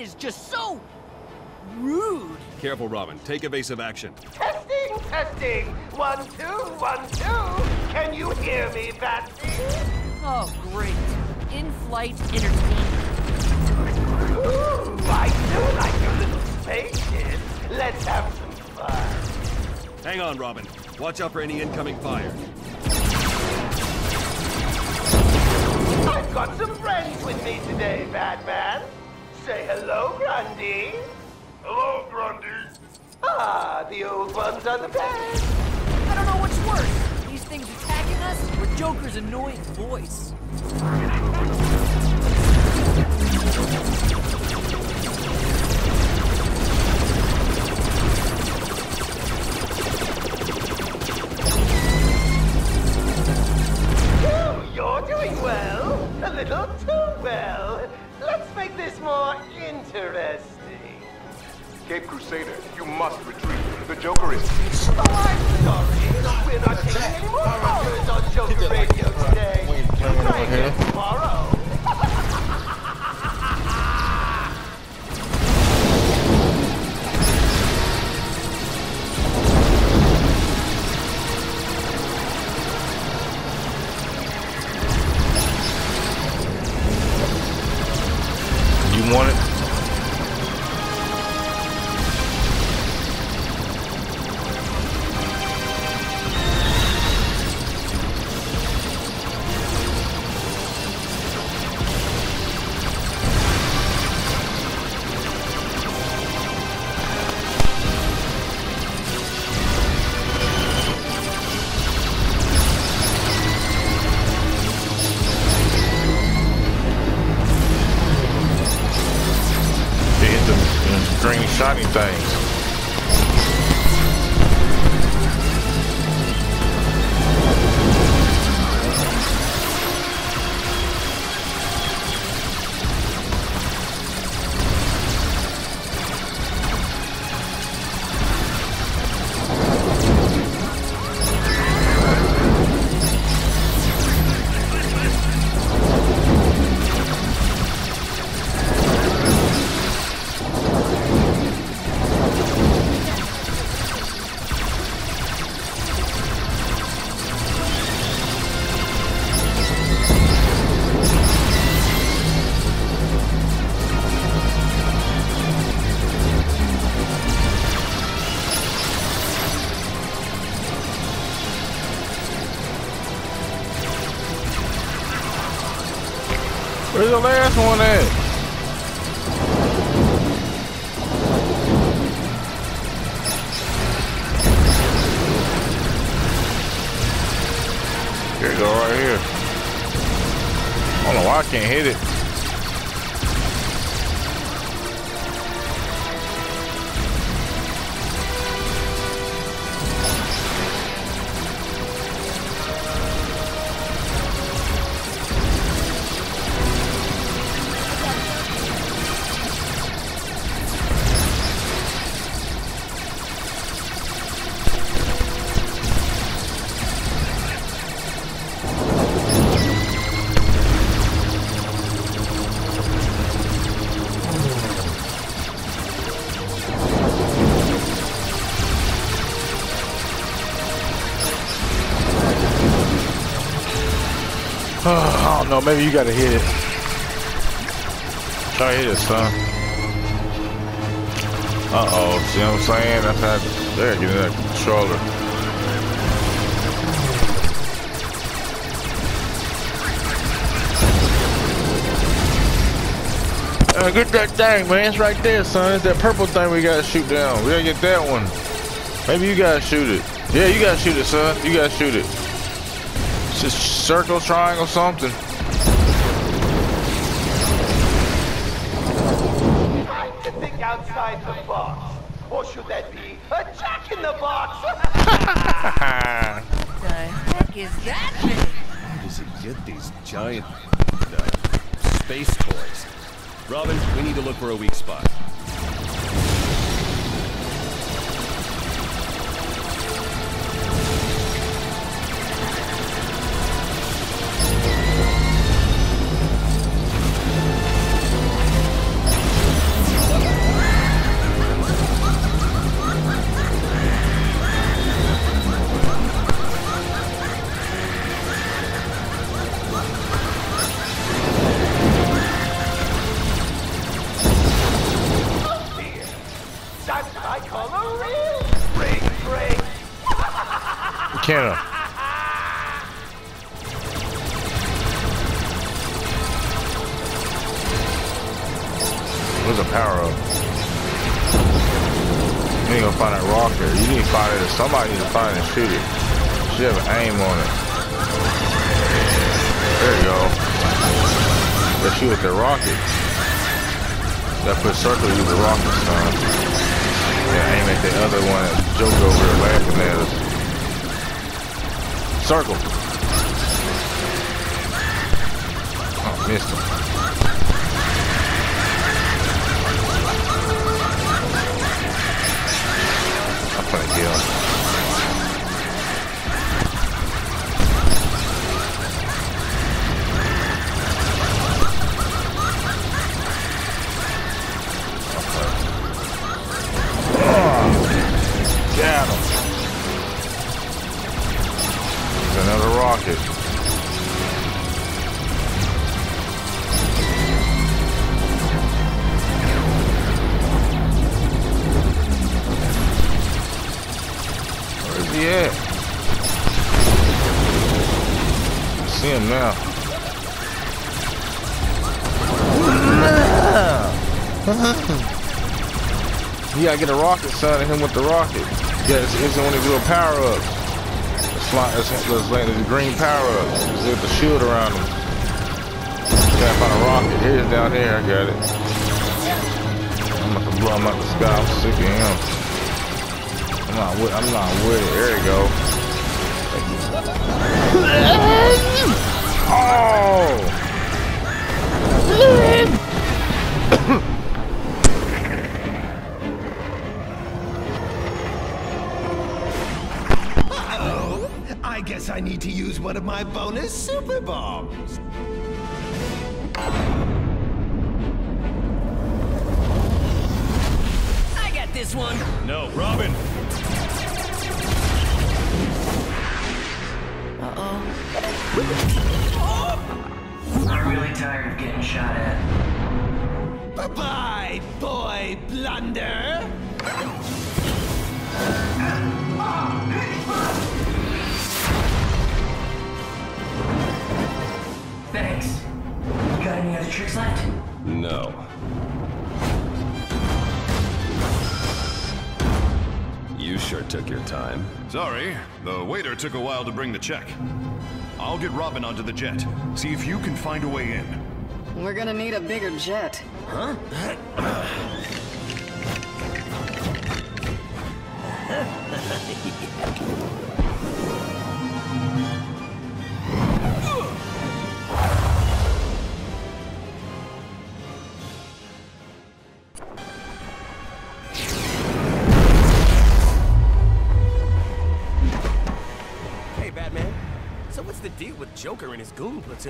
is just so rude. Careful, Robin. Take evasive action. Testing, testing. 1, 2, 1, 2. Can you hear me, Patsy? Oh, great. In-flight entertainment. Ooh, I do like your little spaceship. Let's have some fun. Hang on, Robin. Watch out for any incoming fire. I've got some friends with me today, Batman. Say hello, Grundy. Hello, Grundy. Ah, the old ones are the best. I don't know what's worse. These things attacking us or Joker's annoying voice. You're doing well. A little too well. Let's make this more interesting. Cape Crusader, you must retreat. The Joker is... Oh, I'm sorry. We're not taking any more callers on Joker Radio today. Try again tomorrow. You want it? Green shiny things. Where's the last one at? Here you go, right here. I don't know why I can't hit it. I don't know, maybe you gotta hit it. Try to hit it, son. Uh-oh, see what I'm saying? That's how they're getting that controller. Get that thing, man. It's right there, son. It's that purple thing we gotta shoot down. We gotta get that one. Maybe you gotta shoot it. Yeah, you gotta shoot it, son. You gotta shoot it. It's just circle, triangle, something. Time to think outside the box. Or should that be a jack in the box? What the heck is that thing? Where does he get these giant space toys? Robin, we need to look for a weak spot. For real? Break. McKenna. Where's the power up? You ain't gonna find that rocket. You need to find it. Somebody needs to find it and shoot it. Should have an aim on it. There you go. Let's shoot at the rocket. Gotta put circle to use the rocket, son. Yeah, aim at the other one that Joke over there laughing at us. Circle. Oh, missed him. I'm gonna kill him. Got him. There's another rocket. Where's he at? I see him now. You gotta get a rocket, son, and him with the rocket. Yeah, it's only do a power up. Let's land the green power up. With the shield around him. Gotta find a rocket. Here's down here. I got it. I'm about to blow him out the sky. I'm sick of him. I'm not with it. There you go. Oh! I guess I need to use one of my bonus super bombs. I got this one. No, Robin. I'm really tired of getting shot at. Bye-bye, boy blunder. Thanks. You got any other tricks left? No. You sure took your time. Sorry, the waiter took a while to bring the check. I'll get Robin onto the jet. See if you can find a way in. We're gonna need a bigger jet. Huh? Hey, Batman. So what's the deal with Joker and his goon platoon?